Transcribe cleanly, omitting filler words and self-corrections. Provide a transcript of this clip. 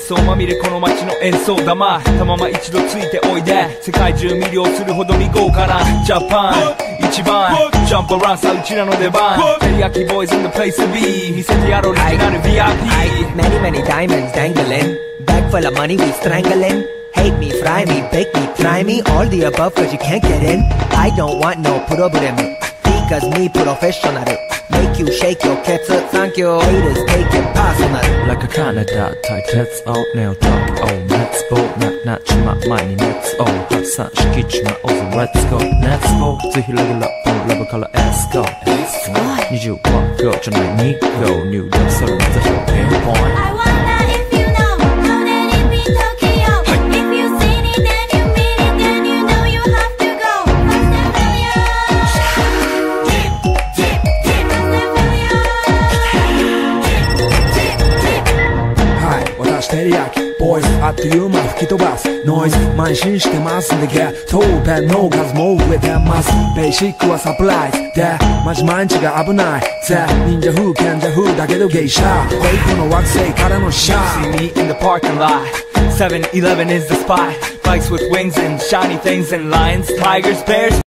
想まみれこの街の演奏玉たまま一度ついておいで世界中魅了するほどに豪華なジャパン一番ジャンプアラウンさうちらの出番テリヤキボーイズ in the place to be 見せてやろうオリジナル VIP Many many diamonds dangling Bag full of money we strangling Hate me, fry me, bake me, try me All the above cause you can't get in I don't want no problem Because me professional Make you shake your cats Thank you Haters take it personal Like a Canada type Let's all nail talk Oh let's go 나 치마 많이 Let's all 확산시키지마 어서 Let's go Let's go 지히 level up on level color Let's go Let's go 25個じゃない2個入力それまた標準 point I wonder if you know How that it be Tokyo If you seen it then you mean it Then you know you have to go Fast and furious はい、私テリヤキボーイズあっという間吹き飛ばすノイズ慢心してますんでゲットペンの数も増えてますベーシックはサプライズでマジ毎日が危ないぜ忍者風賢者風だけどゲイシャフェイクの惑星からのシャー See me in the parking lot 7-Eleven is the spot Bikes with wings and shiny things and lions, tigers, bears